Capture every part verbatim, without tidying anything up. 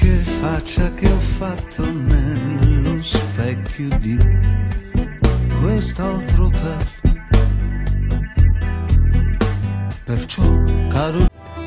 che faccia che ho fatto nello specchio di quest'altro hotel. Perciò caro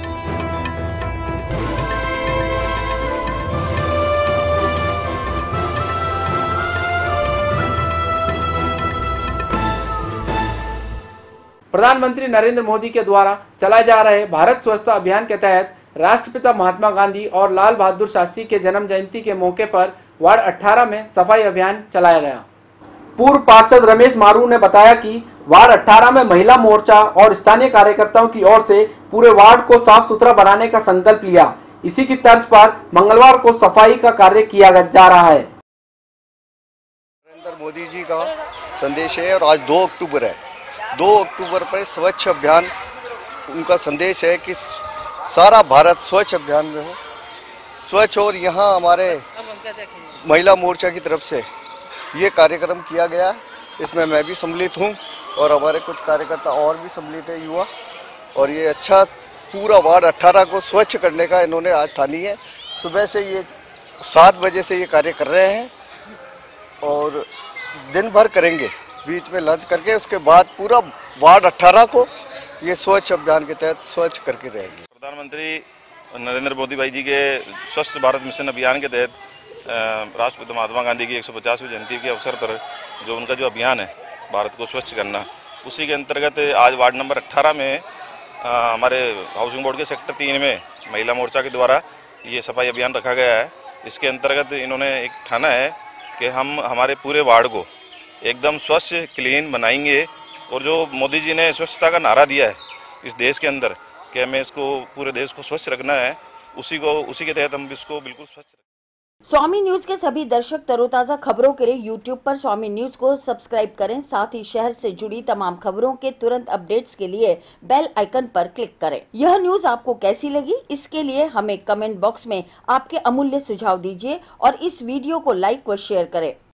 प्रधानमंत्री नरेंद्र मोदी के द्वारा चलाए जा रहे भारत स्वच्छता अभियान के तहत राष्ट्रपिता महात्मा गांधी और लाल बहादुर शास्त्री के जन्म जयंती के मौके पर वार्ड अठारह में सफाई अभियान चलाया गया। पूर्व पार्षद रमेश मारू ने बताया कि वार्ड अठारह में महिला मोर्चा और स्थानीय कार्यकर्ताओं की ओर से पूरे वार्ड को साफ सुथरा बनाने का संकल्प लिया। इसी की तर्ज पर मंगलवार को सफाई का कार्य किया जा रहा है। नरेंद्र मोदी जी का संदेश है और आज दो अक्टूबर है। दो अक्टूबर पर स्वच्छ अभियान उनका संदेश है कि सारा भारत स्वच्छ अभियान में हो, स्वच्छ। और यहाँ हमारे महिला मोर्चा की तरफ से ये कार्यक्रम किया गया। इसमें मैं भी सम्मिलित हूँ और हमारे कुछ कार्यकर्ता और भी सम्मिलित है युवा। और ये अच्छा पूरा वार्ड अठारह को स्वच्छ करने का इन्होंने आज ठानी है। सुबह से ये सात बजे से ये कार्य कर रहे हैं और दिन भर करेंगे, बीच में लंच करके उसके बाद पूरा वार्ड अठारह को ये स्वच्छ अभियान के तहत स्वच्छ करके रहेंगे। प्रधानमंत्री नरेंद्र मोदी भाई जी के स्वच्छ भारत मिशन अभियान के तहत राष्ट्रपिता महात्मा गांधी की एक सौ पचासवीं जयंती के अवसर पर जो उनका जो अभियान है भारत को स्वच्छ करना, उसी के अंतर्गत आज वार्ड नंबर अठारह में आ, हमारे हाउसिंग बोर्ड के सेक्टर तीन में महिला मोर्चा के द्वारा ये सफाई अभियान रखा गया है। इसके अंतर्गत इन्होंने एक ठाना है कि हम हमारे पूरे वार्ड को एकदम स्वच्छ क्लीन बनाएंगे। और जो मोदी जी ने स्वच्छता का नारा दिया है इस देश के अंदर कि हमें इसको पूरे देश को स्वच्छ रखना है, उसी को उसी के तहत हम इसको बिल्कुल स्वच्छ रखें। स्वामी न्यूज के सभी दर्शक तरोताजा खबरों के लिए यूट्यूब पर स्वामी न्यूज को सब्सक्राइब करें। साथ ही शहर से जुड़ी तमाम खबरों के तुरंत अपडेट्स के लिए बेल आइकन पर क्लिक करें। यह न्यूज आपको कैसी लगी, इसके लिए हमें कमेंट बॉक्स में आपके अमूल्य सुझाव दीजिए और इस वीडियो को लाइक व शेयर करें।